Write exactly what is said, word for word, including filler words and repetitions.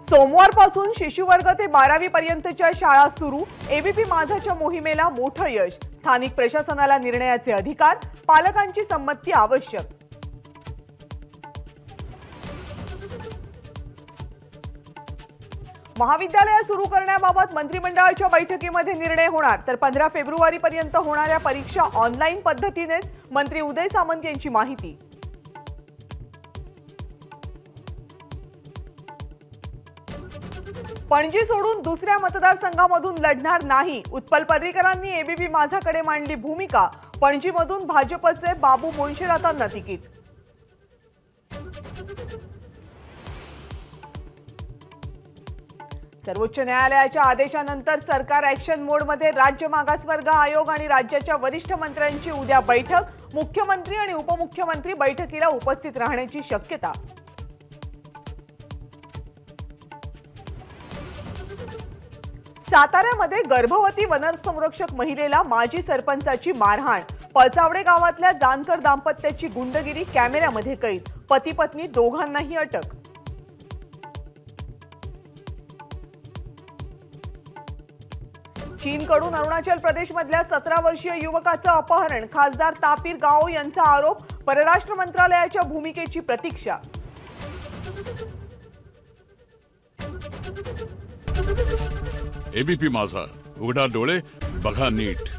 सोमवारपासून शिशुवर्ग ते बारावी पर्यंतच्या शाळा सुरू। एबीपी माझाच्या मोहिमेला मोठं यश। स्थानिक प्रशासनाला निर्णयाचे अधिकार, पालकांची संमती आवश्यक। महाविद्यालय सुरू करण्याबाबत मंत्रिमंडळाच्या बैठकीमध्ये निर्णय होणार। तर पंधरा फेब्रुवारी पर्यंत होणाऱ्या परीक्षा ऑनलाईन पद्धतीनेच, मंत्री उदय सामंत यांची माहिती। पणजी सोडून दुसऱ्या मतदारसंघामधून लढणार नाही, उत्पल पर्रीकरांनी एबीपी माझाकडे मांडली भूमिका। पणजीमधून भाजपचे बाबू मोन्शेरातांना तिकीट। सर्वोच्च न्यायालयाच्या आदेशानंतर सरकार ॲक्शन मोडमध्ये। राज्य मागासवर्ग आयोग आणि राज्याच्या वरिष्ठ मंत्र्यांची उद्या बैठक। मुख्यमंत्री आणि उपमुख्यमंत्री बैठकीला उपस्थित राहण्याची शक्यता। साताऱ्यामध्ये गर्भवती वनसंरक्षक महिलेला माजी सरपंचाची मारहाण। पळसावडे गावातल्या जानकर दाम्पत्याची गुंडगिरी कॅमेऱ्यामध्ये कैद। पती पत्नी दोघांनाही अटक। चीनकडून अरुणाचल प्रदेशमधल्या सतरा वर्षीय युवकाचं अपहरण। खासदार तापीर गाओ यांचा आरोप। परराष्ट्र मंत्रालयाच्या भूमिकेची प्रतीक्षा। एबीपी माझा, उघडा डोळे बघा नीट।